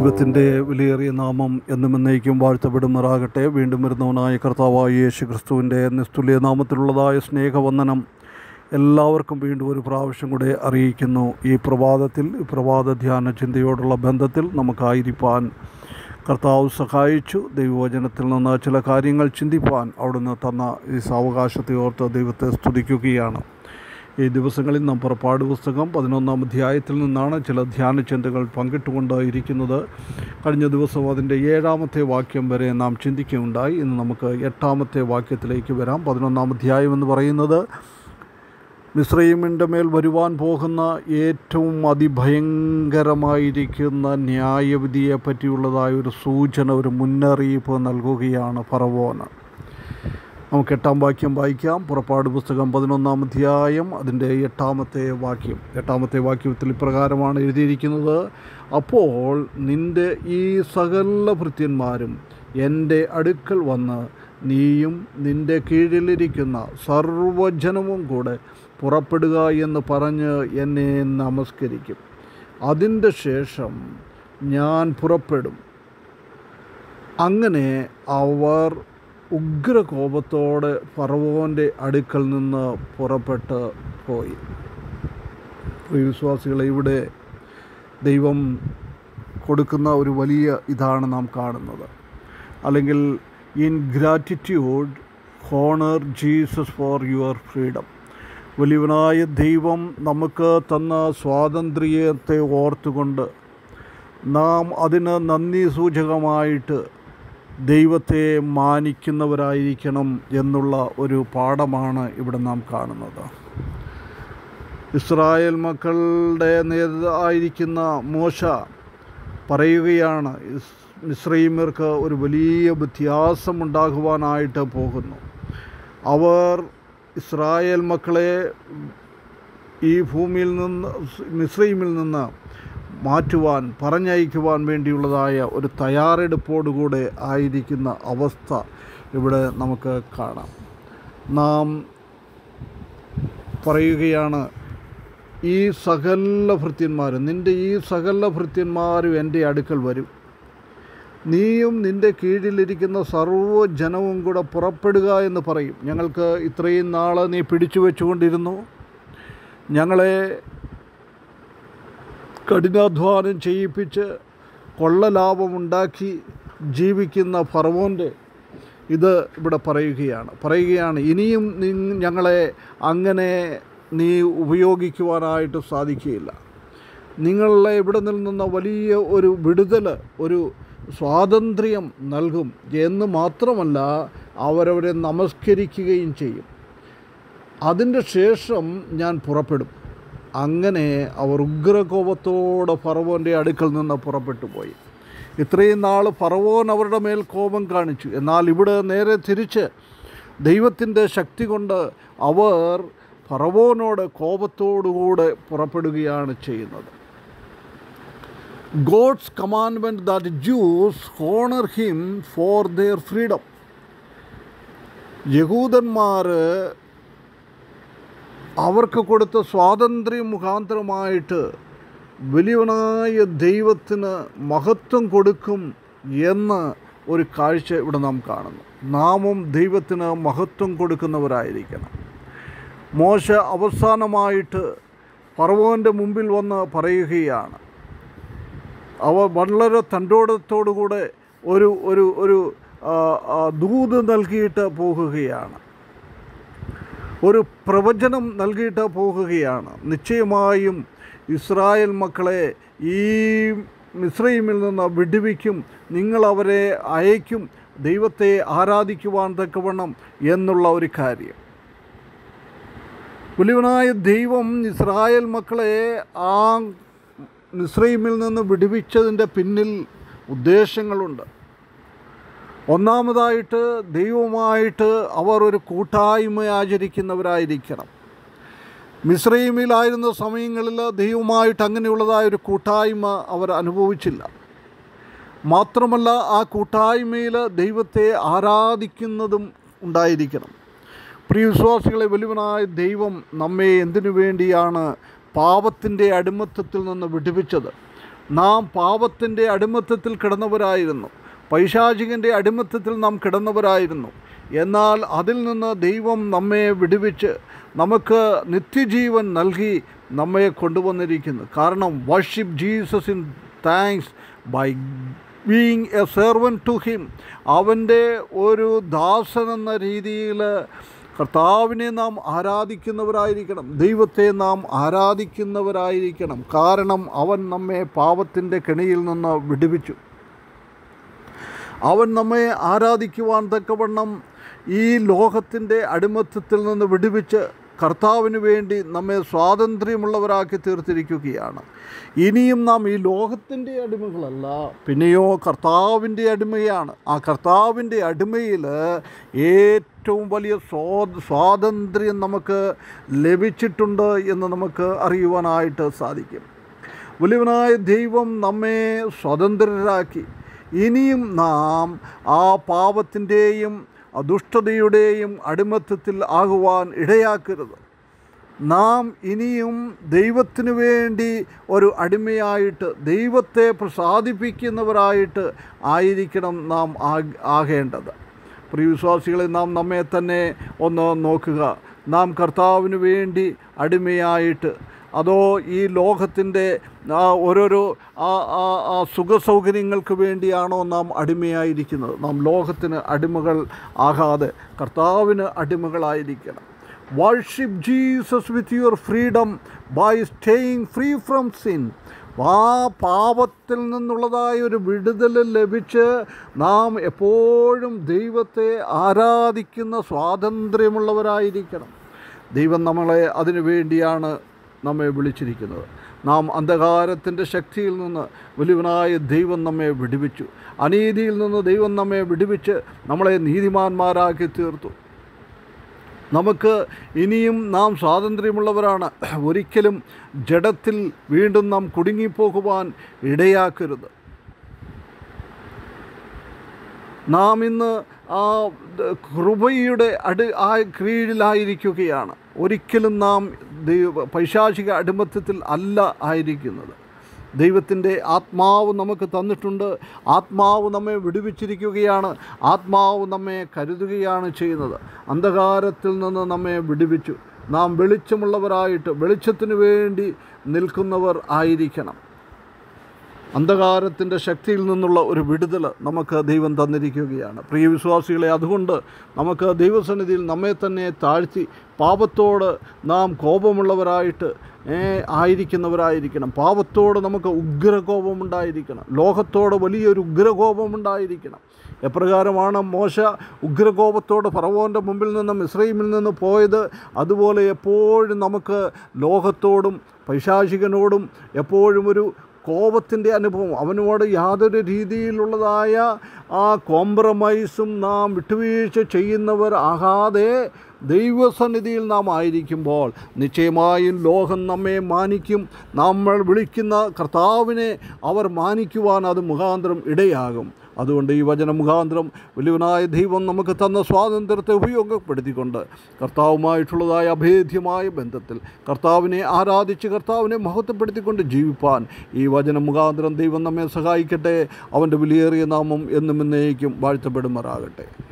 ദൈവത്തിൻ്റെ വിലയേറിയ നാമം എന്നും എന്നേക്കും വാഴ്ത്തപ്പെടുമാറാകട്ടെ. വീണ്ടും വരുന്നവനായ കർത്താവായ യേശു ക്രിസ്തുവിൻ്റെ നിസ്തുല്യ നാമത്തിലുള്ളതായ സ്നേഹവന്ദനം എല്ലാവർക്കും വീണ്ടും ഒരു പ്രാവശ്യം കൂടെ അറിയിക്കുന്നു. ഈ പ്രഭാത ധ്യാന ചിന്തയോടുള്ള ബന്ധത്തിൽ നമുക്കായിരിക്കാൻ കർത്താവ് സഹായിച്ചു. ദൈവവചനത്തിൽ നിന്ന് ചില കാര്യങ്ങൾ ചിന്തിപ്പാൻ അവിടുന്ന് തന്ന ഈ സാവകാശത്തെ ഓർത്ത് ദൈവത്തെ സ്തുതിക്കുകയാണ്. ഈ ദിവസങ്ങളിൽ നാം പുറപ്പാട് പുസ്തകം 11-ാം അധ്യായത്തിൽ നിന്നാണ് ചില ധ്യാന ചിന്തകൾ പങ്കിട്ടുകൊണ്ടിരിക്കുന്നത്. കഴിഞ്ഞ ദിവസം അതിൻ്റെ 7-ാമത്തെ വാക്യം വരെ നാം ചിന്തിക്കുകയുണ്ടായി. ഇന്ന് നമുക്ക് 8-ാമത്തെ വാക്യത്തിലേക്ക് വരാം. 11-ാം അധ്യായം എന്ന് പറയുന്നത് മിസ്രയീമിൻ്റെ മേൽ വരുവാൻ പോകുന്ന ഏറ്റവും അതിഭയങ്കരമായിരിക്കുന്ന ന്യായവിധിയെ പറ്റിയുള്ളതായ ഒരു സൂചന, ഒരു മുന്നറിയിപ്പ് നൽകുകയാണ് ഫറവോന്. നമുക്ക് 8-ാം വാക്യം വായിക്കാം. പുറപ്പാട് പുസ്തകം 11-ാം അധ്യായം അതിൻ്റെ 8-ാമത്തെ വാക്യം. 8-ാമത്തെ വാക്യത്തിൽ ഇപ്രകാരമാണ് എഴുതിയിരിക്കുന്നത്: അപ്പോൾ നിൻ്റെ ഈ സകല ഭൃത്യന്മാരും എൻ്റെ അടുക്കൽ വന്ന് നീയും നിൻ്റെ കീഴിലിരിക്കുന്ന സർവ്വജനവും കൂടെ പുറപ്പെടുക എന്ന് പറഞ്ഞ് എന്നെ നമസ്കരിക്കും. അതിൻ്റെ ശേഷം ഞാൻ പുറപ്പെടും. അങ്ങനെ അവർ ഉഗ്രകോപത്തോടെ ഫറവോൻ്റെ അടുക്കൽ നിന്ന് പുറപ്പെട്ട് പോയി. വിശ്വാസികളെ, ഇവിടെ ദൈവം കൊടുക്കുന്ന ഒരു വലിയ ഇതാണ് നാം കാണുന്നത്. അല്ലെങ്കിൽ in gratitude honour Jesus for your freedom. വലിയവനായ ദൈവം നമുക്ക് തന്ന സ്വാതന്ത്ര്യത്തെ ഓർത്തുകൊണ്ട് നാം അതിന് നന്ദി സൂചകമായിട്ട് ദൈവത്തെ മാനിക്കുന്നവരായിരിക്കണം എന്നുള്ള ഒരു പാഠമാണ് ഇവിടെ നാം കാണുന്നത്. ഇസ്രായേൽ മക്കളുടെ നേതാവായിരിക്കുന്ന മോശ പറയുകയാണ്, മിസ്രയീമ്യർക്ക് ഒരു വലിയ വ്യത്യാസമുണ്ടാകുവാനായിട്ട് പോകുന്നു. അവർ ഇസ്രായേൽ മക്കളെ ഈ ഭൂമിയിൽ നിന്ന്, മിസ്രയീമിൽ നിന്ന് മാറ്റുവാൻ, പറഞ്ഞയക്കുവാൻ വേണ്ടിയുള്ളതായ ഒരു തയ്യാറെടുപ്പോടുകൂടെ ആയിരിക്കുന്ന അവസ്ഥ ഇവിടെ നമുക്ക് കാണാം. നാം പറയുകയാണ്, ഈ സകല ഭൃത്യന്മാരും, നിൻ്റെ ഈ സകല ഭൃത്യന്മാരും എൻ്റെ അടുക്കൽ വരും. നീയും നിൻ്റെ കീഴിലിരിക്കുന്ന സർവ്വജനവും കൂടെ പുറപ്പെടുക എന്ന് പറയും. ഞങ്ങൾക്ക് ഇത്രയും നാൾ നീ പിടിച്ചു വെച്ചുകൊണ്ടിരുന്നു, ഞങ്ങളെ കഠിനാധ്വാനം ചെയ്യിപ്പിച്ച് കൊള്ളലാഭമുണ്ടാക്കി ജീവിക്കുന്ന ഫറവോൻ്റെ ഇത് ഇവിടെ പറയുകയാണ് ഇനിയും ഞങ്ങളെ അങ്ങനെ നീ ഉപയോഗിക്കുവാനായിട്ട് സാധിക്കുകയില്ല. നിങ്ങളെ ഇവിടെ നിന്ന വലിയ ഒരു വിടുതൽ, ഒരു സ്വാതന്ത്ര്യം നൽകും എന്ന് മാത്രമല്ല, അവരവരെ നമസ്കരിക്കുകയും ചെയ്യും. അതിൻ്റെ ശേഷം ഞാൻ പുറപ്പെടും. അങ്ങനെ അവർ ഉഗ്രകോപത്തോടെ ഫറവോൻ്റെ അടുക്കൽ നിന്ന് പുറപ്പെട്ടു പോയി. ഇത്രയും നാൾ ഫറവോൻ അവരുടെ മേൽ കോപം കാണിച്ചു. എന്നാൽ ഇവിടെ നേരെ തിരിച്ച് ദൈവത്തിൻ്റെ ശക്തി കൊണ്ട് അവർ ഫറവോനോട് കോപത്തോടുകൂടെ പുറപ്പെടുകയാണ് ചെയ്യുന്നത്. God's commandment that Jews honor him for their freedom. യഹൂദന്മാർ അവർക്ക് കൊടുത്ത സ്വാതന്ത്ര്യം മുഖാന്തരമായിട്ട് വലിയവനായ ദൈവത്തിന് മഹത്വം കൊടുക്കും എന്ന ഒരു കാഴ്ച ഇവിടെ നാം കാണുന്നു. നാമും ദൈവത്തിന് മഹത്വം കൊടുക്കുന്നവരായിരിക്കണം. മോശ അവസാനമായിട്ട് ഫറവോൻ്റെ മുമ്പിൽ വന്ന് പറയുകയാണ്, അവ വളരെ തൻ്റോടത്തോടുകൂടെ ഒരു ഒരു ഒരു ദൂത് നൽകിയിട്ട് പോകുകയാണ്, ഒരു പ്രവചനം നൽകിയിട്ട് പോകുകയാണ്. നിശ്ചയമായും ഇസ്രായേൽ മക്കളെ ഈ മിസ്രയീമിൽ നിന്ന് വിടുവിക്കും, നിങ്ങളവരെ അയക്കും ദൈവത്തെ ആരാധിക്കുവാൻ തക്കവണ്ണം എന്നുള്ള ഒരു കാര്യം. വലിയവനായ ദൈവം ഇസ്രായേൽ മക്കളെ ആ മിസ്രയീമിൽ നിന്ന് വിടുവിച്ചതിൻ്റെ പിന്നിൽ ഉദ്ദേശങ്ങളുണ്ട്. ഒന്നാമതായിട്ട്, ദൈവവുമായിട്ട് അവർ ഒരു കൂട്ടായ്മ ആചരിക്കുന്നവരായിരിക്കണം. മിസ്രയീമിലായിരുന്ന സമയങ്ങളിൽ ദൈവവുമായിട്ട് അങ്ങനെയുള്ളതായൊരു കൂട്ടായ്മ അവർ അനുഭവിച്ചില്ല. മാത്രമല്ല, ആ കൂട്ടായ്മയിൽ ദൈവത്തെ ആരാധിക്കുന്നതും ഉണ്ടായിരിക്കണം. പ്രിയ വിശ്വാസികളെ, വലിയവനായ ദൈവം നമ്മെ എന്തിനു വേണ്ടിയാണ് പാപത്തിൻ്റെ അടിമത്തത്തിൽ നിന്ന് വിടുവിച്ചത്? നാം പാപത്തിൻ്റെ അടിമത്തത്തിൽ കിടന്നവരായിരുന്നു, പൈശാചികൻ്റെ അടിമത്തത്തിൽ നാം കിടന്നവരായിരുന്നു. എന്നാൽ അതിൽ നിന്ന് ദൈവം നമ്മെ വിടുവിച്ച് നമുക്ക് നിത്യജീവൻ നൽകി നമ്മെ കൊണ്ടുവന്നിരിക്കുന്നു. കാരണം worship Jesus in thanks by being a servant to him. അവൻ്റെ ഒരു ദാസനെന്ന രീതിയിൽ കർത്താവിനെ നാം ആരാധിക്കുന്നവരായിരിക്കണം, ദൈവത്തെ നാം ആരാധിക്കുന്നവരായിരിക്കണം. കാരണം അവൻ നമ്മെ പാപത്തിൻ്റെ കെണിയിൽ നിന്ന് വിടുവിച്ചു. അവൻ നമ്മെ ആരാധിക്കുവാൻ തക്കവണ്ണം ഈ ലോകത്തിൻ്റെ അടിമത്തത്തിൽ നിന്ന് വിടുവിച്ച് കർത്താവിന് വേണ്ടി നമ്മെ സ്വാതന്ത്ര്യമുള്ളവരാക്കി തീർത്തിരിക്കുകയാണ്. ഇനിയും നാം ഈ ലോകത്തിൻ്റെ അടിമകളല്ല, പിന്നെയോ കർത്താവിൻ്റെ അടിമയാണ്. ആ കർത്താവിൻ്റെ അടിമയിൽ ഏറ്റവും വലിയ സ്വാതന്ത്ര്യം നമുക്ക് ലഭിച്ചിട്ടുണ്ട് എന്ന് നമുക്ക് അറിയുവാനായിട്ട് സാധിക്കും. വലിയവനായ ദൈവം നമ്മെ സ്വതന്ത്രരാക്കി. ഇനിയും നാം ആ പാപത്തിൻ്റെയും ദുഷ്ടതയുടെയും അടിമത്തത്തിൽ ആകുവാൻ ഇടയാക്കരുത്. നാം ഇനിയും ദൈവത്തിനു വേണ്ടി ഒരു അടിമയായിട്ട്, ദൈവത്തെ പ്രസാദിപ്പിക്കുന്നവരായിട്ട് ആയിരിക്കണം നാം ആകേണ്ടത്. പ്രിയവിശ്വാസികളെ, നാം നമ്മെ തന്നെ ഒന്ന് നോക്കുക. നാം കർത്താവിന് വേണ്ടി അടിമയായിട്ട്, അതോ ഈ ലോകത്തിൻ്റെ ഓരോരോ സുഖസൗകര്യങ്ങൾക്ക് വേണ്ടിയാണോ നാം അടിമയായിരിക്കുന്നത്? നാം ലോകത്തിന് അടിമകൾ ആകാതെ കർത്താവിന് അടിമകളായിരിക്കണം. Worship Jesus with your freedom by staying free from sin. ആ പാപത്തിൽ നിന്നുള്ളതായ ഒരു വിടുതൽ ലഭിച്ച് നാം എപ്പോഴും ദൈവത്തെ ആരാധിക്കുന്ന സ്വാതന്ത്ര്യമുള്ളവരായിരിക്കണം. ദൈവം നമ്മളെ അതിനു വേണ്ടിയാണ് നമ്മെ വിളിച്ചിരിക്കുന്നത്. നാം അന്ധകാരത്തിൻ്റെ ശക്തിയിൽ നിന്ന് വലിയവനായ ദൈവം നമ്മെ വിടുവിച്ചു. അനീതിയിൽ നിന്ന് ദൈവം നമ്മെ വിടുവിച്ച് നമ്മളെ നീതിമാന്മാരാക്കി തീർത്തു. നമുക്ക് ഇനിയും നാം സ്വാതന്ത്ര്യമുള്ളവരാണ്. ഒരിക്കലും ജഡത്തിൽ വീണ്ടും നാം കുടുങ്ങിപ്പോകുവാൻ ഇടയാക്കരുത്. നാം ഇന്ന് ആ കൃപയുടെ കീഴിലായിരിക്കുകയാണ്. ഒരിക്കലും നാം പൈശാചിക അടിമത്തത്തിൽ അല്ല ആയിരിക്കുന്നത്. ദൈവത്തിൻ്റെ ആത്മാവ് നമുക്ക് തന്നിട്ടുണ്ട്. ആത്മാവ് നമ്മെ വിടുവിച്ചിരിക്കുകയാണ്. ആത്മാവ് നമ്മെ കരുതുകയാണ് ചെയ്യുന്നത്. അന്ധകാരത്തിൽ നിന്ന് നമ്മെ വിടുവിച്ചു. നാം വെളിച്ചമുള്ളവരായിട്ട് വെളിച്ചത്തിന് വേണ്ടി നിൽക്കുന്നവർ ആയിരിക്കണം. അന്ധകാരത്തിൻ്റെ ശക്തിയിൽ നിന്നുള്ള ഒരു വിടുതൽ നമുക്ക് ദൈവം തന്നിരിക്കുകയാണ്. പ്രിയ വിശ്വാസികളെ, അതുകൊണ്ട് നമുക്ക് ദൈവസന്നിധിയിൽ നമ്മെ തന്നെ താഴ്ത്തി പാപത്തോട് നാം കോപമുള്ളവരായിട്ട് ആയിരിക്കുന്നവരായിരിക്കണം. പാപത്തോട് നമുക്ക് ഉഗ്രകോപമുണ്ടായിരിക്കണം. ലോകത്തോട് വലിയൊരു ഉഗ്രകോപമുണ്ടായിരിക്കണം. എപ്രകാരമാണ് മോശ ഉഗ്രകോപത്തോട് ഫറവോൻ്റെ മുമ്പിൽ നിന്നും മിസ്രയീമിൽ നിന്ന് പോയത്, അതുപോലെ എപ്പോഴും നമുക്ക് ലോകത്തോടും പൈശാചികനോടും എപ്പോഴും ഒരു കോപത്തിൻ്റെ അനുഭവം, അവനോട് യാതൊരു രീതിയിലുള്ളതായ ആ കോംപ്രമൈസും നാം വിട്ടുവീഴ്ച ചെയ്യുന്നവർ ആകാതെ ദൈവസന്നിധിയിൽ നാം ആയിരിക്കുമ്പോൾ നിശ്ചയമായും ലോകം നമ്മെ മാനിക്കും. നമ്മൾ വിളിക്കുന്ന കർത്താവിനെ അവർ മാനിക്കുവാൻ അത് മുഖാന്തരം ഇടയാകും. അതുകൊണ്ട് ഈ വചന മുഖാന്തരം വലിയവനായ ദൈവം നമുക്ക് തന്ന സ്വാതന്ത്ര്യത്തെ ഉപയോഗപ്പെടുത്തിക്കൊണ്ട് കർത്താവുമായിട്ടുള്ളതായ അഭേദ്യമായ ബന്ധത്തിൽ കർത്താവിനെ ആരാധിച്ച് കർത്താവിനെ മഹത്വപ്പെടുത്തിക്കൊണ്ട് ജീവിപ്പാൻ ഈ വചന മുഖാന്തരം ദൈവം നമ്മെ സഹായിക്കട്ടെ. അവൻ്റെ വിലയേറിയ നാമം എന്നും എന്നേക്കും വാഴ്ത്തപ്പെടുമാറാകട്ടെ.